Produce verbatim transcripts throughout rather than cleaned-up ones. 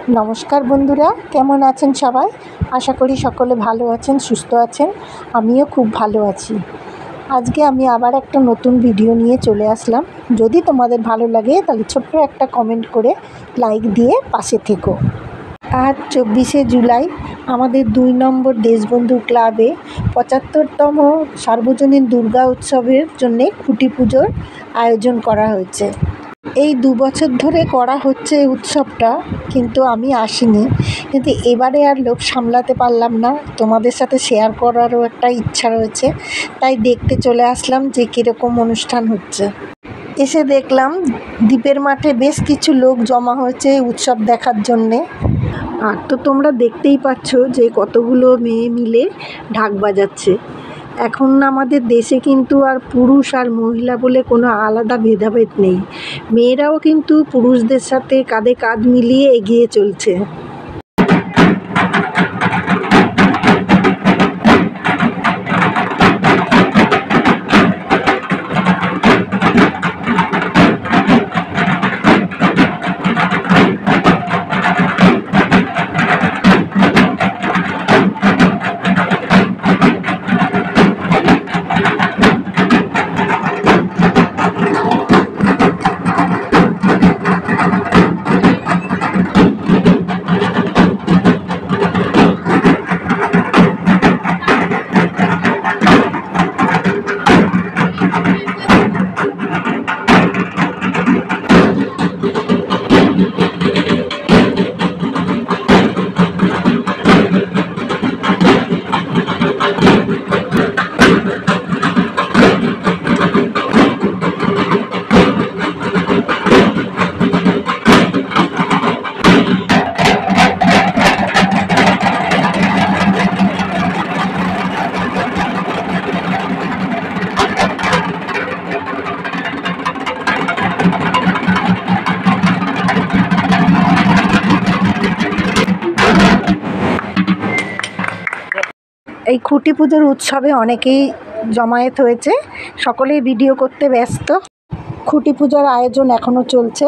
নমস্কার বন্ধুরা, কেমন আছেন সবাই? আশা করি সকলে ভালো আছেন, সুস্থ আছেন। আমিও খুব ভালো আছি। আজকে আমি আবার একটা নতুন ভিডিও নিয়ে চলে আসলাম। যদি তোমাদের ভালো লাগে তাহলে ছোট্ট একটা কমেন্ট করে লাইক দিয়ে পাশে থেকো। আজ চব্বিশে জুলাই আমাদের দুই নম্বর দেশবন্ধু ক্লাবে পঁচাত্তরতম সার্বজনীন দুর্গা উৎসবের জন্যে খুঁটি পুজোর আয়োজন করা হয়েছে। এই দু বছর ধরে করা হচ্ছে এই উৎসবটা, কিন্তু আমি আসিনি। কিন্তু এবারে আর লোভ সামলাতে পারলাম না, তোমাদের সাথে শেয়ার করারও একটা ইচ্ছা রয়েছে, তাই দেখতে চলে আসলাম যে কীরকম অনুষ্ঠান হচ্ছে। এসে দেখলাম দ্বীপের মাঠে বেশ কিছু লোক জমা হয়েছে উৎসব দেখার জন্যে। আর তো তোমরা দেখতেই পাচ্ছ যে কতগুলো মেয়ে মিলে ঢাক বাজাচ্ছে। এখন আমাদের দেশে কিন্তু আর পুরুষ আর মহিলা বলে কোনো আলাদা ভেদাভেদ নেই। মেয়েরাও কিন্তু পুরুষদের সাথে কাঁধে কাঁধ মিলিয়ে এগিয়ে চলছে। এই খুঁটি পুজোর উৎসবে অনেকেই জমায়েত হয়েছে, সকলেই ভিডিও করতে ব্যস্ত। খুঁটি পূজার আয়োজন এখনো চলছে।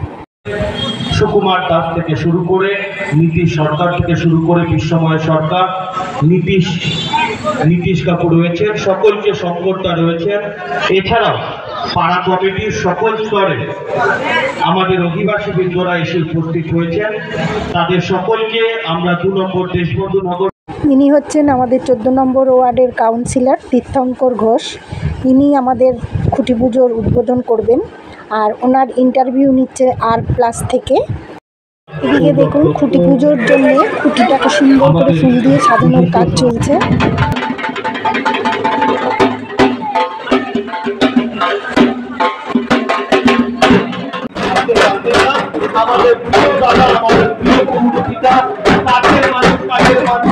সুকুমার দাস থেকে শুরু করে নীতিশ সরকার থেকে শুরু করে বিশ্বময় সরকার, নীতিশ নীতিশ কাপুর রয়েছেন, সকলকে সংবর্ধনা রয়েছেন। এছাড়াও পাড়া কমিটির সকল স্তরে আমাদের অধিবাসী বৃন্দরা এসে উপস্থিত হয়েছেন। তাদের সকলকে আমরা দু নম্বর দেশবন্ধু নগর। ইনি হচ্ছেন আমাদের চোদ্দ নম্বর ওয়ার্ডের কাউন্সিলর তীর্থঙ্কর ঘোষ। ইনি আমাদের খুঁটি পুজোর উদ্বোধন করবেন, আর ওনার ইন্টারভিউ নিচ্ছে আর প্লাস থেকে। এদিকে দেখুন, খুঁটি পুজোর জন্য খুঁটিটাকে সুন্দর করে ফুল দিয়ে সাজানোর কাজ চলছে। আমাদের প্রিয় দাদা, আমাদের প্রিয় বন্ধুপিতা, কাছের মানুষ, কাছের মানুষ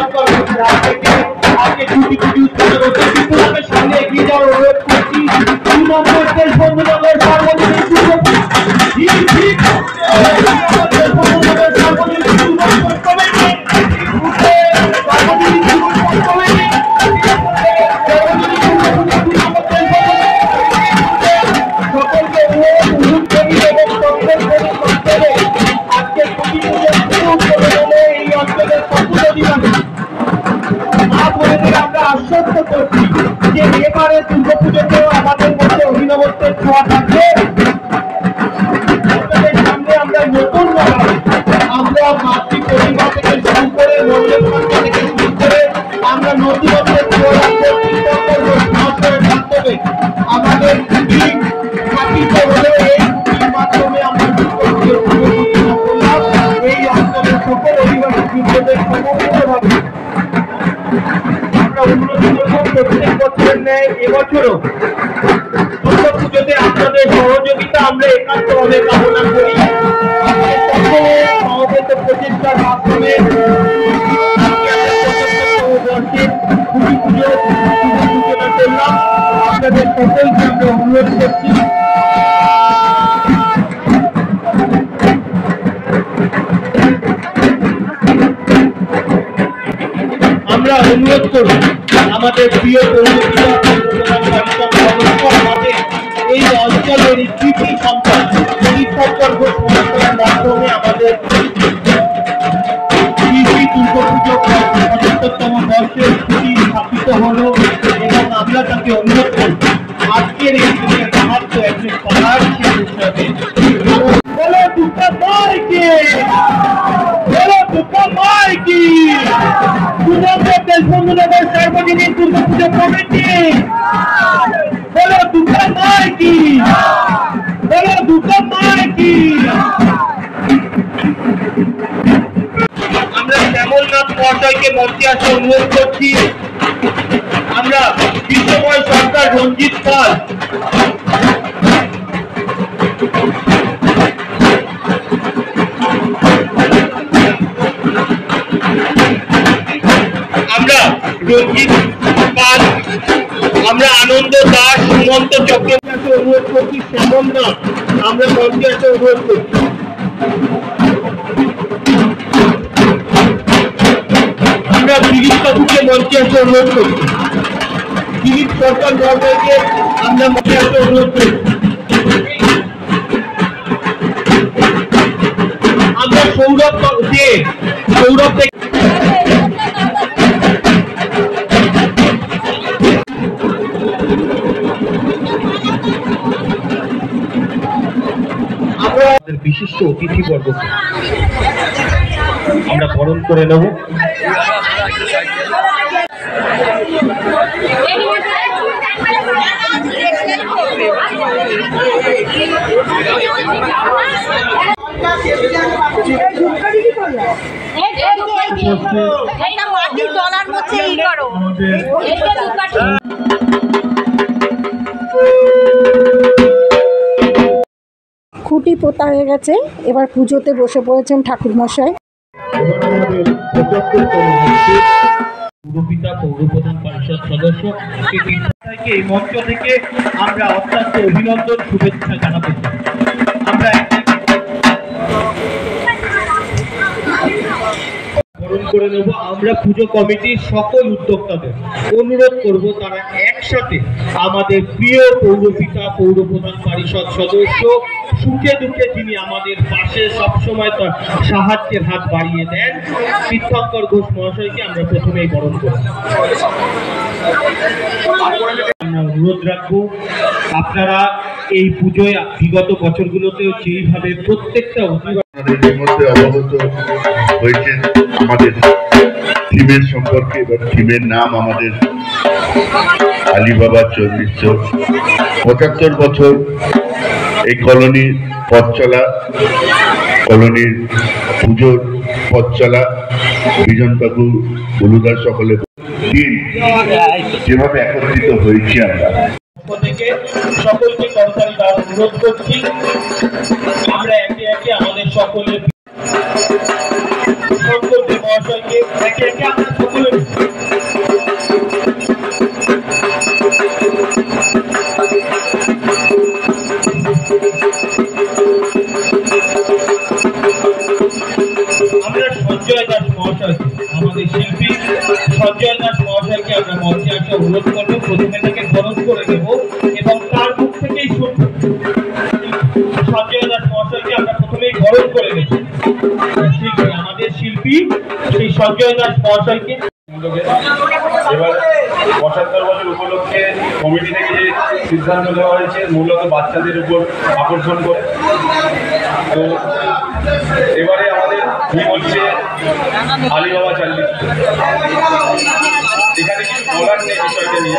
আজকে খুঁটি খুঁটি উৎসবের অতিথিগুলোকে সামনে এগিয়ে যাওয়ার অনুরোধ করছি। দুই নম্বর দেশবন্ধু নগর সার্বজনীন দুর্গা আশ্বস্ত করছি যে এবারে দুর্গাপুজোতেও আমাদের মধ্যে অভিনবত্বের ছোঁয়া থাকবে। আপনাদের সামনে আমরা নতুন ভাবে আমরা মাতৃ পরিবার থেকে শুরু করে মন্দির থেকে শুরু করে আমরা নতুনত্বের ছোঁয়া রাখবো। মাধ্যমে আমাদের স্থাপিত হলে এই ছুটির মাধ্যমে আমরা এই অঞ্চলের সকল অধিবাসী বৃন্দদের সমন্বিতভাবে প্রত্যেক বছরের ন্যায় এবছরও দুর্গা পুজোতে আপনাদের সহযোগিতা আমরা একান্তভাবে কামনা করি। সমবেত প্রচেষ্টার মাধ্যমে খুঁটি পুজো সূচনা করলাম। আপনাদের সকলকে আমরা অনুরোধ করছি আমরা অনুরোধ করব আমাদের প্রিয় এই অঞ্চলের কৃষি সম্পদ তীর্থঙ্কর ঘোষ মহাশয়ের মাধ্যমে আমাদের বর্ষের ছুটি স্থাপিত হলো এবং আমরা তাকে অনুরোধ করব আজকের এই দিনে মাহাত্ম একজন পাড়ার ছেলে হিসাবে বলো দুঃখা মাইকে বলো দুঃখা মাইকি সুন্দর দেশবন্ধুনগর সার্বজনীন দুর্গা পুজো কমিটি বলো দুঃখা মাইকি বলো দুঃখা মাইকি। আমরা শ্যামলনাথ মহাশয়কে মঞ্চে আসতে অনুরোধ করছি। আমরা বিশ্বময় সরকার রঞ্জিত পাল আমরা রঞ্জিত পাল আমরা আনন্দ দাস সুমন্ত চক্রবর্তী অনুরোধ করছি। শ্যামলনাথ আমরা মঞ্চে আসতে অনুরোধ করছি। আমরা দিলীপ কাকুকে মঞ্চে আসতে অনুরোধ করছি। দিলীপ সরকার মহোদয়কে আমরা মঞ্চে আসতে অনুরোধ করছি। আমরা সৌরভ দে সৌরভ দে আমাদের বিশিষ্ট অতিথিবর্গকে আমরা বরণ করে নেব। খুঁটি পোতা হয়ে গেছে, এবার পুজোতে বসে পড়েছেন ঠাকুরমশাই। পৌরপিতা পৌরপ্রধান পরিষদ সদস্য এই মঞ্চ থেকে আমরা অত্যন্ত অভিনন্দন শুভেচ্ছা জানাতে চাই। আমরা বরণ করে নেব। আমরা পুজো কমিটির সকল উদ্যোক্তাদের অনুরোধ করব তারা একসাথে আমাদের প্রিয় পৌরপিতা পৌরপ্রধান পরিষদ সদস্য সুখে দুঃখে যিনি আমাদের পাশে সবসময় তার সাহায্যের হাত বাড়িয়ে দেন তীর্থঙ্কর ঘোষ মহাশয়কে আমরা প্রথমেই বরণ করব। আমরা অনুরোধ রাখবো আপনারা এই পুজোয় বিগত বছরগুলোতেও যেইভাবে প্রত্যেকটা আপনাদের মধ্যে অবগত হয়েছেন আমাদের থিমের সম্পর্কে। এবার থিমের নাম আমাদের আলিবাবা চল্লিশ চোখ। পঁচাত্তর বছর এই কলোনির পথ চলা, কলোনির পুজোর পথ চলা, বিজন কাকু বলুদার সকলে দিন যেভাবে একত্রিত হয়েছি আমরা থেকে সকলকে করতালি দেওয়ার অনুরোধ করছি। আমরা একে একে আমাদের সকলের শঙ্করদেব মহাশয়কে একে একে আমরা সকলে আমরা সঞ্জয় দাস মহাশয়কে আমাদের শিল্পী সঞ্জয় দাস মহাশয়কে আমরা মঞ্চে আসতে অনুরোধ করবো। প্রথমে তাকে বরণ করে দেব এবং তার মুখ থেকেই শুনব। সঞ্জয় দাস মহাশয়কে আমরা প্রথমেই বরণ করে দেব। শিল্পী আমাদের শিল্পী সেই সঞ্জয় দাস মহাশয়কে এবার পঁচাত্তর বছর উপলক্ষে কমিটি থেকে যে সিদ্ধান্ত নেওয়া হয়েছে মূলত বাচ্চাদের উপর আকর্ষণ করে, তো এবারে আমাদের থিম হচ্ছে আলিবাবা চল্লিশ। এখানে কিছু বলার নেই বিষয়টা নিয়ে।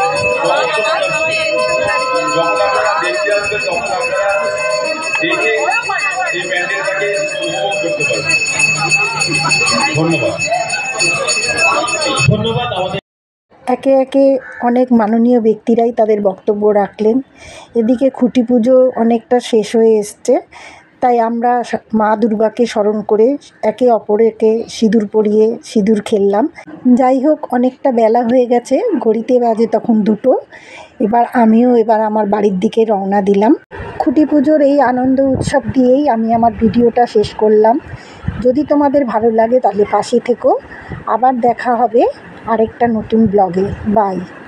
যখন আপনারা দেখতে আসবেন তখন আপনারা দেখে এই প্যান্ডেলটাকে উপভোগ করতে পারবেন। ধন্যবাদ ধন্যবাদ। আমাদের একে একে অনেক মাননীয় ব্যক্তিরাই তাদের বক্তব্য রাখলেন। এদিকে খুঁটি পুজো অনেকটা শেষ হয়ে এসছে, তাই আমরা মা দুর্গাকে স্মরণ করে একে অপরকে সিঁদুর পরিয়ে সিঁদুর খেললাম। যাই হোক, অনেকটা বেলা হয়ে গেছে, ঘড়িতে বাজে তখন দুটো। এবার আমিও এবার আমার বাড়ির দিকে রওনা দিলাম। খুঁটি পুজোর এই আনন্দ উৎসব দিয়েই আমি আমার ভিডিওটা শেষ করলাম। যদি তোমাদের ভালো লাগে তাহলে পাশে থেকো। আবার দেখা হবে আরেকটা নতুন ব্লগে। বাই।